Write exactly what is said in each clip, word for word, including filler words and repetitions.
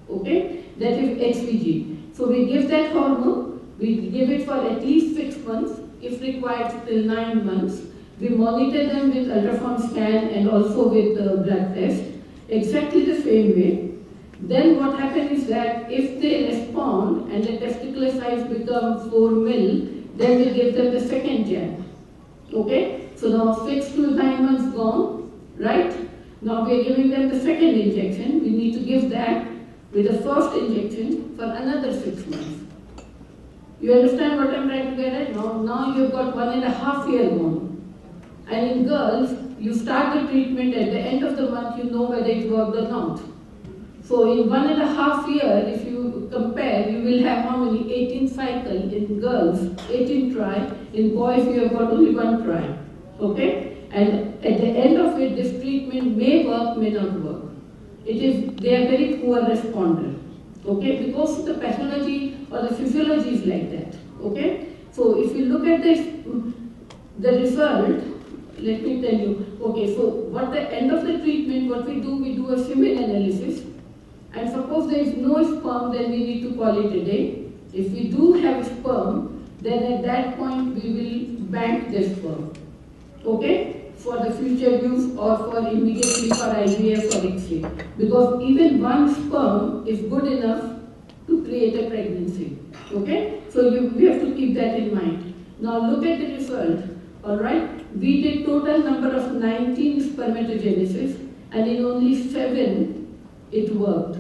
okay? That is H C G. So we give that hormone, we give it for at least six months, if required till nine months. We monitor them with ultrasound scan and also with uh, blood test, exactly the same way. Then what happens is that if they respond and the testicular size becomes four mil, then we give them the second jab. Okay? So now six to nine months gone, right? Now we are giving them the second injection. We need to give that with the first injection for another six months. You understand what I'm trying to get at? Now, now you've got one and a half year gone. And in girls, you start the treatment at the end of the month, you know whether it worked or not. So in one and a half year, if you compare, you will have how many? eighteen cycles in girls, eighteen try. In boys, you have got only one try. Okay? And at the end of it, this treatment may work, may not work. It is, they are very poor responder. Okay? Because the pathology or the physiology is like that. Okay? So if you look at this, the result, let me tell you. Okay, so what the end of the treatment, what we do, we do a semen analysis. And suppose there is no sperm, then we need to call it a day. If we do have sperm, then at that point we will bank the sperm. Okay? For the future use or for immediately for I V F or X-ray. Because even one sperm is good enough to create a pregnancy. Okay? So you, we have to keep that in mind. Now look at the result. Alright? We did total number of nineteen spermatogenesis and in only seven it worked.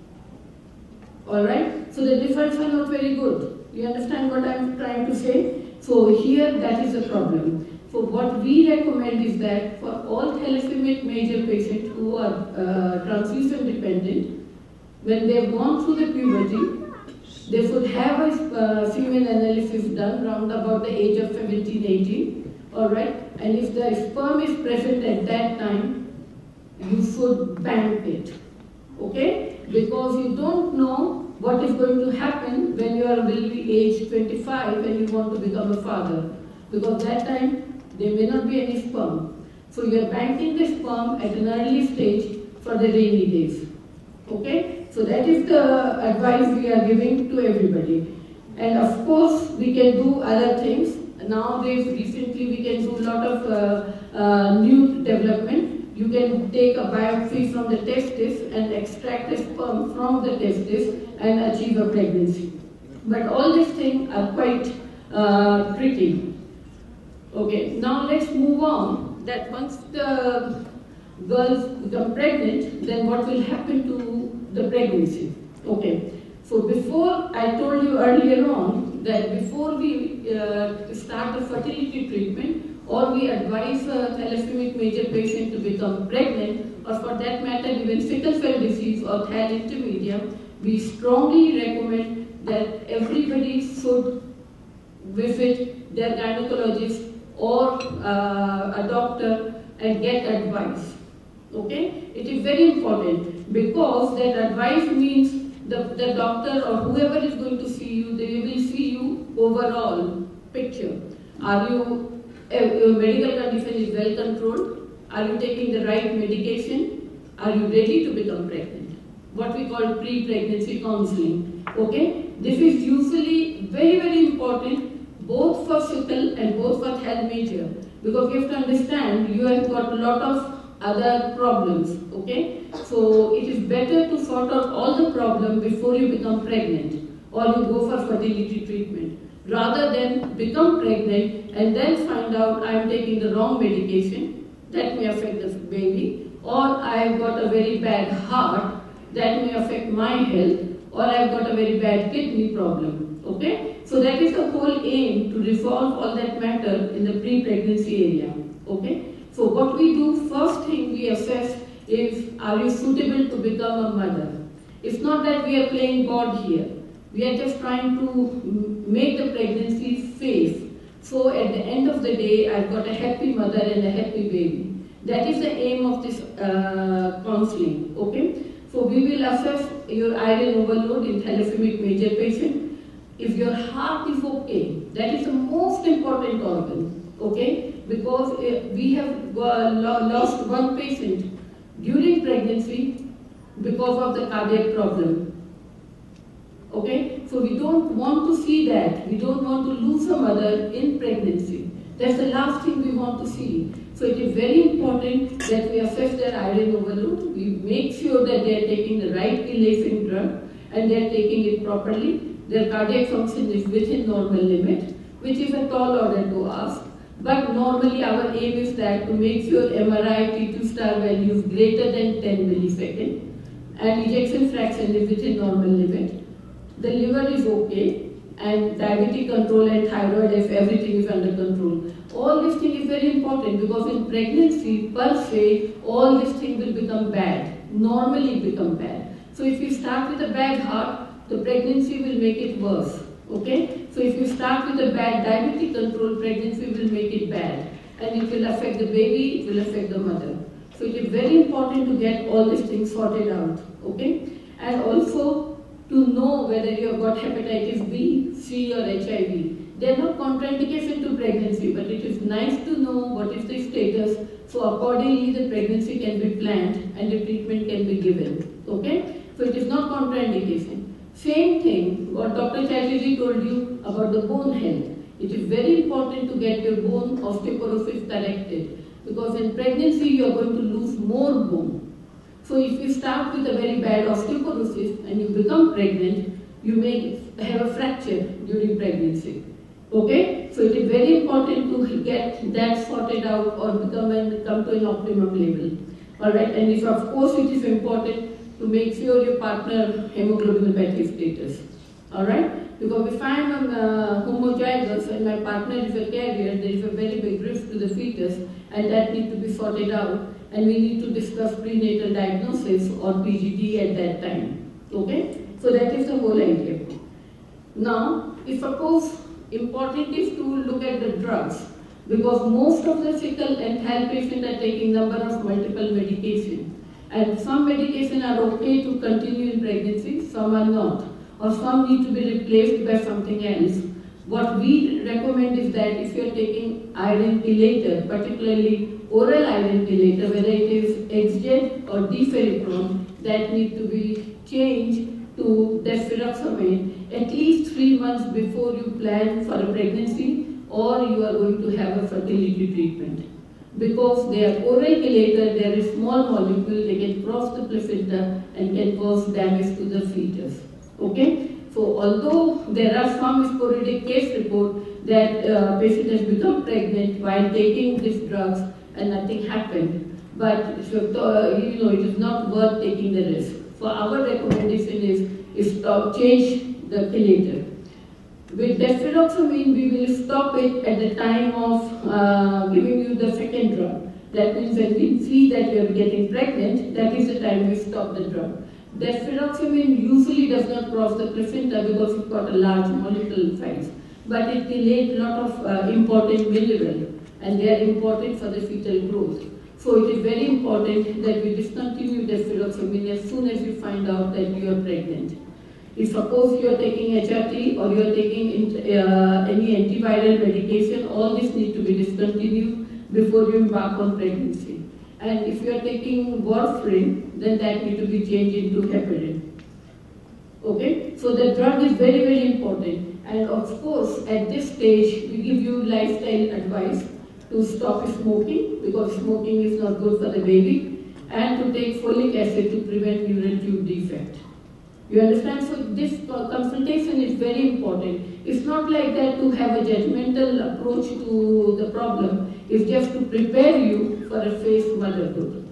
Alright? So the results are not very good. You understand what I'm trying to say? So here that is the problem. So what we recommend is that for all thalassemia major patients who are uh, transfusion dependent, when they've gone through the puberty, they should have a uh, semen analysis done around about the age of seventeen, eighteen. Alright? And if the sperm is present at that time, you should bank it. Okay? Because you don't know what is going to happen when you are will be age twenty-five and you want to become a father. Because that time, there may not be any sperm. So you are banking the sperm at an early stage for the rainy days. Okay? So that is the advice we are giving to everybody. And of course, we can do other things. Nowadays, recently, we can do a lot of uh, uh, new development. You can take a biopsy from the testis and extract the sperm from the testis and achieve a pregnancy. But all these things are quite uh, tricky. Okay, now let's move on. That once the girls become pregnant, then what will happen to the pregnancy? Okay, so before I told you earlier on that before we uh, start the fertility treatment or we advise a thalassemia major patient to become pregnant, or for that matter even sickle cell disease or thal intermediate, we strongly recommend that everybody should visit their gynecologist or uh, a doctor and get advice. Okay? It is very important because that advice means the, the doctor or whoever is going to see you, they will see you overall picture. Are you, your medical condition is well controlled? Are you taking the right medication? Are you ready to become pregnant? What we call pre-pregnancy counseling. Okay? This is usually very, very important both for sickle and both for thal major, because you have to understand you have got a lot of other problems, okay? So it is better to sort out all the problems before you become pregnant or you go for fertility treatment, rather than become pregnant and then find out I am taking the wrong medication, that may affect the baby, or I have got a very bad heart, that may affect my health, or I have got a very bad kidney problem, okay? So that is the whole aim, to resolve all that matter in the pre-pregnancy area, okay? So what we do, first thing we assess is, are you suitable to become a mother? It's not that we are playing God here. We are just trying to make the pregnancy safe. So at the end of the day, I've got a happy mother and a happy baby. That is the aim of this uh, counseling, okay? So we will assess your iron overload in thalassemia major patient. If your heart is okay, that is the most important organ, okay? Because we have lost one patient during pregnancy because of the cardiac problem. Okay, so we don't want to see that. We don't want to lose a mother in pregnancy. That's the last thing we want to see. So it is very important that we assess their iron overload. We make sure that they are taking the right elacing drug and they are taking it properly. Their cardiac function is within normal limit, which is a tall order to ask. But normally our aim is that to make sure M R I T two star value is greater than ten millisecond and ejection fraction is within normal limit. The liver is okay, and diabetic control and thyroid, if everything is under control. All this thing is very important because in pregnancy, per se, all this thing will become bad, normally become bad. So if you start with a bad heart, the pregnancy will make it worse, okay? So if you start with a bad diabetic control, pregnancy will make it bad. And it will affect the baby, it will affect the mother. So it is very important to get all these things sorted out, okay? And also, to know whether you have got hepatitis B, C or H I V. They are not contraindication to pregnancy, but it is nice to know what is the status, so accordingly the pregnancy can be planned and the treatment can be given, okay? So it is not contraindication. Same thing, what Doctor Chatterjee told you about the bone health. It is very important to get your bone osteoporosis corrected, because in pregnancy you are going to lose more bone. So if you start with a very bad osteoporosis and you become pregnant, you may have a fracture during pregnancy. Okay? So it is very important to get that sorted out or become and come to an optimum level. Alright, and if of course it is important to make sure your partner hemoglobinopathy status. Alright? Because if I am uh, homozygous and my partner is a carrier, there is a very big risk to the fetus and that needs to be sorted out. And we need to discuss prenatal diagnosis or P G D at that time. Okay? So that is the whole idea. Now, if suppose important is to look at the drugs, because most of the sickle and thal patients are taking number of multiple medication. And some medication are okay to continue in pregnancy, some are not. Or some need to be replaced by something else. What we recommend is that if you are taking iron chelator, particularly oral iron chelator, whether it is Exject or Deferriprone, that need to be changed to deferoxamine at least three months before you plan for a pregnancy or you are going to have a fertility treatment. Because they are oral chelator, they are a small molecule, they can cross the placenta and can cause damage to the fetus. Okay? So although there are some sporadic case report that uh, patient has become pregnant while taking these drugs and nothing happened, but so, uh, you know, it is not worth taking the risk. So our recommendation is, is stop, change the chelator. With deferoxamine, we will stop it at the time of uh, giving you the second drug. That means when we see that you are getting pregnant, that is the time we stop the drug. Deferoxamine usually does not cross the placenta because it's got a large molecular size, but it chelates a lot of uh, important minerals and they are important for the fetal growth. So it is very important that we discontinue deferoxamine as soon as you find out that you are pregnant. If suppose you are taking H R T or you are taking uh, any antiviral medication, all this need to be discontinued before you embark on pregnancy. And if you are taking warfarin, then that need to be changed into heparin. Okay? So the drug is very, very important. And of course, at this stage, we give you lifestyle advice to stop smoking, because smoking is not good for the baby, and to take folic acid to prevent neural tube defect. You understand? So this consultation is very important. It's not like that to have a judgmental approach to the problem. It's just to prepare you for a phased motherhood.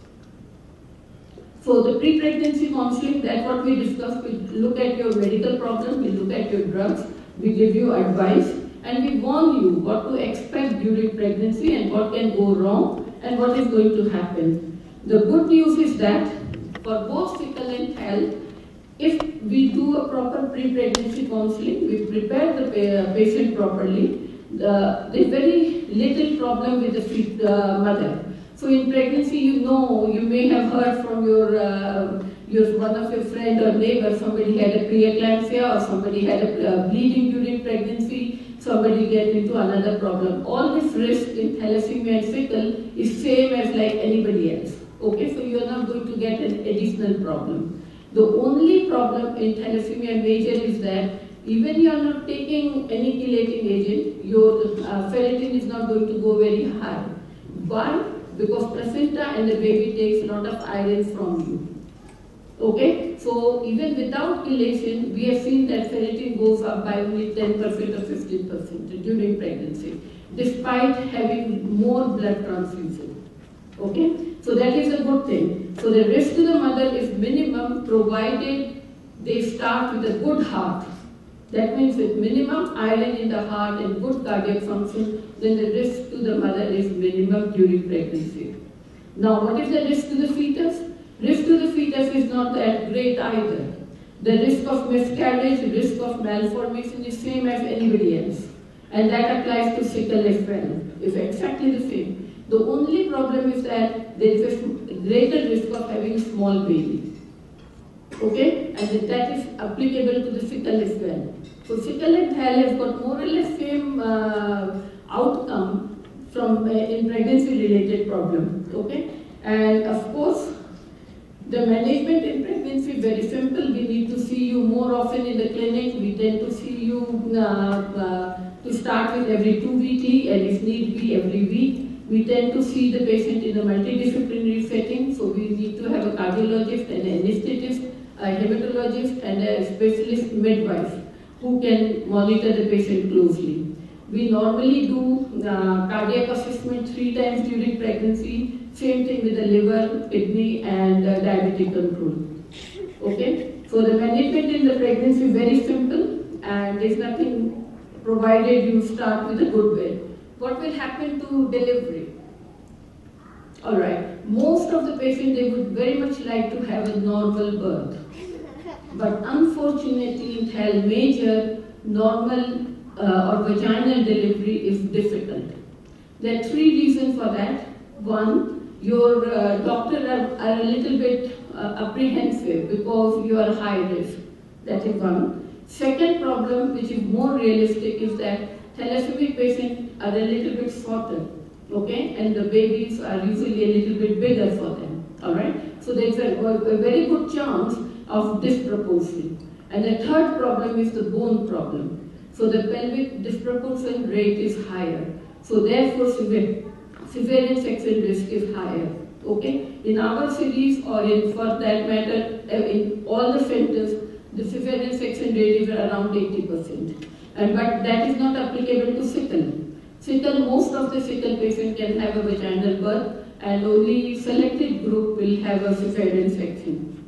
So the pre-pregnancy counseling, that's what we discussed. We look at your medical problem, we look at your drugs, we give you advice, and we warn you what to expect during pregnancy and what can go wrong and what is going to happen. The good news is that for both sickle and thal, if we do a proper pre-pregnancy counseling, we prepare the patient properly, the, there's very little problem with the uh, mother. So in pregnancy, you know, you may have heard from your, uh, your one of your friend or neighbor, somebody had a preeclampsia or somebody had a uh, bleeding during pregnancy, somebody get into another problem. All this risk in thalassemia and sickle is same as like anybody else. Okay, so you are not going to get an additional problem. The only problem in thalassemia major is that even you are not taking any chelating agent, your uh, ferritin is not going to go very high. Why? Because placenta and the baby takes a lot of iron from you. Okay, so even without chelation, we have seen that ferritin goes up by only ten percent or fifteen percent during pregnancy, despite having more blood transfusion. Okay, so that is a good thing. So the risk to the mother is minimum provided they start with a good heart. That means with minimum iron in the heart and good cardiac function, then the risk to the mother is minimum during pregnancy. Now, what is the risk to the fetus? Risk to the fetus is not that great either. The risk of miscarriage, risk of malformation is same as anybody else. And that applies to sickle as well. It's exactly the same. The only problem is that there is a greater risk of having a small baby. Okay? And that is applicable to the sickle as well. So sickle and thal have got more or less same uh, outcome from uh, in pregnancy related problem. Okay? And of course, the management in pregnancy is very simple. We need to see you more often in the clinic. We tend to see you uh, uh, to start with every two weekly, and if need be every week. We tend to see the patient in a multidisciplinary setting, so we need to have a cardiologist, an anesthetist, a hematologist, and a specialist midwife who can monitor the patient closely. We normally do uh, cardiac assessment three times during pregnancy. Same thing with the liver, kidney, and uh, diabetic control. Okay? So the management in the pregnancy is very simple, and there's nothing provided you start with a good bed. What will happen to delivery? Alright, most of the patients, they would very much like to have a normal birth. But unfortunately, in thal major, normal uh, or vaginal delivery is difficult. There are three reasons for that. One, your uh, doctor are, are a little bit uh, apprehensive because you are high risk. That is one. Second problem, which is more realistic, is that thalassemic patients are a little bit shorter, okay, and the babies are usually a little bit bigger for them, all right? So there's a, a very good chance of disproportion. And the third problem is the bone problem. So the pelvic disproportion rate is higher. So therefore, cesarean section risk is higher, okay? In our series, or in for that matter, in all the centers, the cesarean section rate is around eighty percent. And but that is not applicable to sickle. Sickle, most of the sickle patients can have a vaginal birth, and only selected group will have a cesarean section.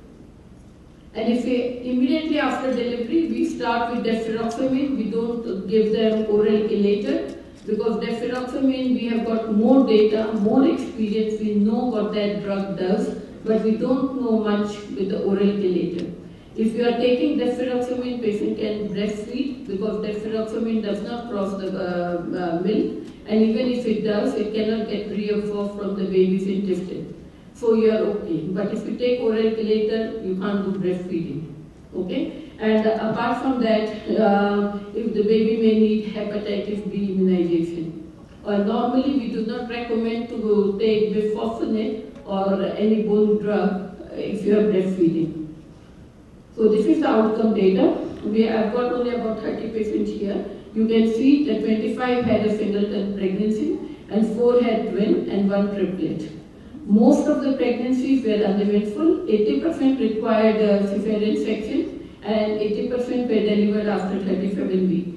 And if we, immediately after delivery, we start with deferoxamine. We don't give them oral chelator, because deferoxamine, we have got more data, more experience. We know what that drug does, but we don't know much with the oral chelator. If you are taking deferoxamine, patient can breastfeed, because deferoxamine does not cross the uh, uh, milk, and even if it does, it cannot get reabsorbed from the baby's intestine. So you are okay. But if you take oral chelator, you can't do breastfeeding. Okay? And uh, apart from that, uh, if the baby may need hepatitis B immunization. Uh, normally, we do not recommend to take bisphosphonate or any bone drug if you are breastfeeding. So this is the outcome data. We have got only about thirty patients here. You can see that twenty-five had a singleton pregnancy, and four had twin and one triplet. Most of the pregnancies were uneventful. eighty percent required a cesarean section, and eighty percent were delivered after thirty-seven weeks.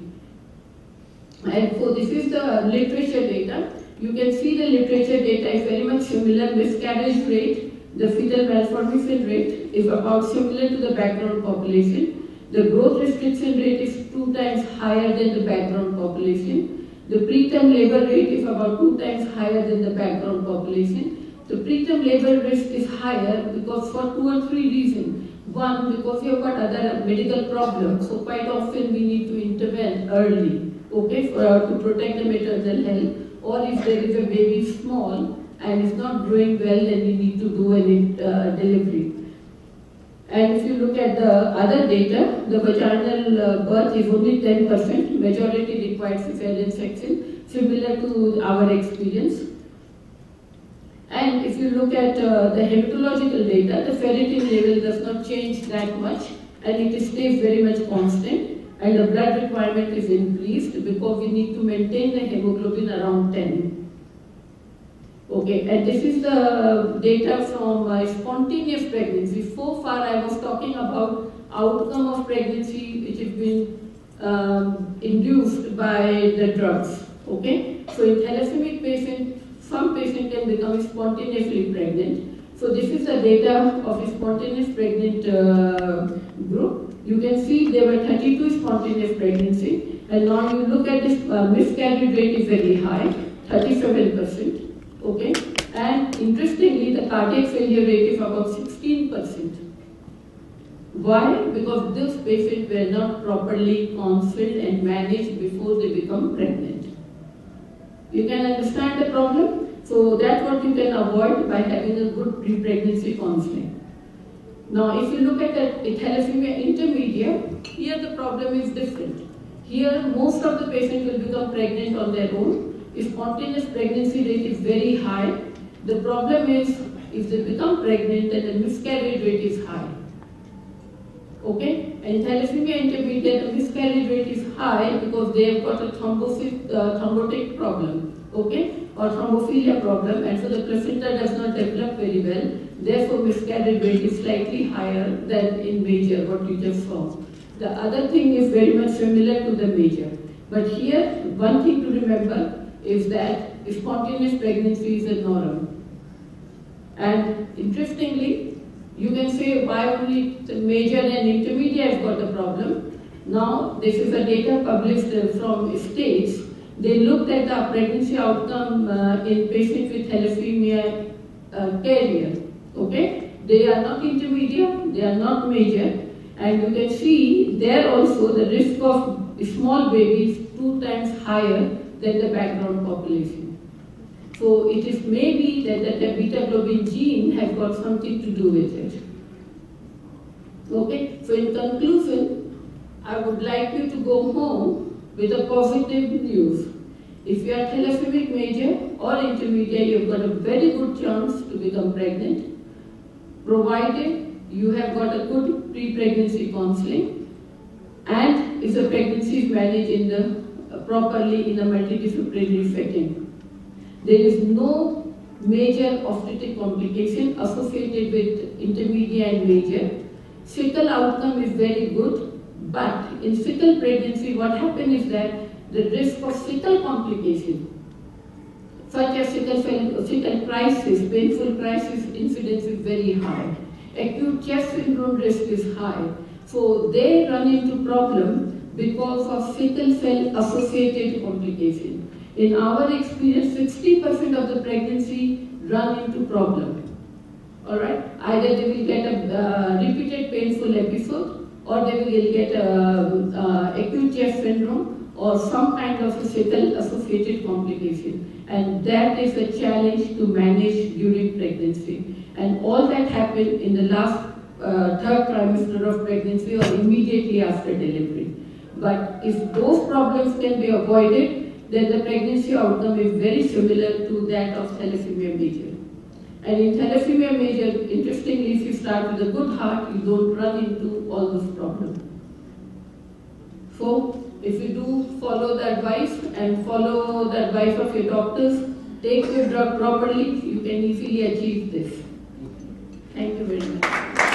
And so this is the literature data. You can see the literature data is very much similar. Miscarriage rate, the fetal malformation rate is about similar to the background population. The growth restriction rate is two times higher than the background population. The preterm labor rate is about two times higher than the background population. The preterm labor risk is higher because for two or three reasons. One, because you have got other medical problems, so quite often we need to intervene early, okay, for, uh, to protect the maternal health. Or if there is a baby small and it's not growing well, then we need to do an uh, delivery. And if you look at the other data, the vaginal uh, birth is only ten percent, majority required cesarean section, similar to our experience. And if you look at uh, the hematological data, the ferritin level does not change that much, and it stays very much constant, and the blood requirement is increased because we need to maintain the hemoglobin around ten. Okay, and this is the data from uh, spontaneous pregnancy. So far I was talking about outcome of pregnancy which has been um, induced by the drugs. Okay, so in thalassemia patient, some patient can become spontaneously pregnant. So this is the data of a spontaneous pregnant uh, group. You can see there were thirty-two spontaneous pregnancy, and now you look at this uh, miscarriage rate is very high, thirty-seven percent. Okay, and interestingly, the cardiac failure rate is about sixteen percent. Why? Because those patients were not properly counseled and managed before they become pregnant. You can understand the problem? So that's what you can avoid by having a good pre-pregnancy counseling. Now, if you look at the thalassemia intermediate, here the problem is different. Here, most of the patients will become pregnant on their own. Spontaneous pregnancy rate is very high. The problem is, if they become pregnant, then the miscarriage rate is high. Okay? And thalassemia intermediate, the miscarriage rate is high because they have got a thrombosis, uh, thrombotic problem, okay, or thrombophilia problem, and so the placenta does not develop very well. Therefore, miscarriage rate is slightly higher than in major, what you just saw. The other thing is very much similar to the major. But here, one thing to remember is that spontaneous pregnancy is a norm. And interestingly, you can say why only the major and intermediate has got the problem. Now, this is a data published from states. They looked at the pregnancy outcome uh, in patients with thalassemia uh, carrier. Okay, they are not intermediate, they are not major, and you can see there also the risk of small babies two times higher than the background population. So it is maybe that the beta globin gene has got something to do with it. Okay, so in conclusion, I would like you to go home with a positive news. If you are thalassemic major or intermediate, you've got a very good chance to become pregnant, provided you have got a good pre-pregnancy counseling, and if the pregnancy is managed in the uh, properly in a multidisciplinary setting. There is no major obstetric complication associated with intermediate and major. Fetal outcome is very good, but in fetal pregnancy, what happens is that the risk of fetal complication, such as fetal, fetal crisis, painful crisis incidence is very high. Acute chest syndrome risk is high. So they run into problem because of fetal cell associated complication. In our experience, sixty percent of the pregnancy run into problem. All right, either they will get a uh, repeated painful episode, or they will get a, uh, acute chest syndrome, or some kind of a fetal associated complication. And that is a challenge to manage during pregnancy. And all that happened in the last uh, third trimester of pregnancy or immediately after delivery. But if those problems can be avoided, then the pregnancy outcome is very similar to that of thalassemia major. And in thalassemia major, interestingly, if you start with a good heart, you don't run into all those problems. So, if you do follow the advice and follow the advice of your doctors, take your drug properly, you can easily achieve this. Thank you very much.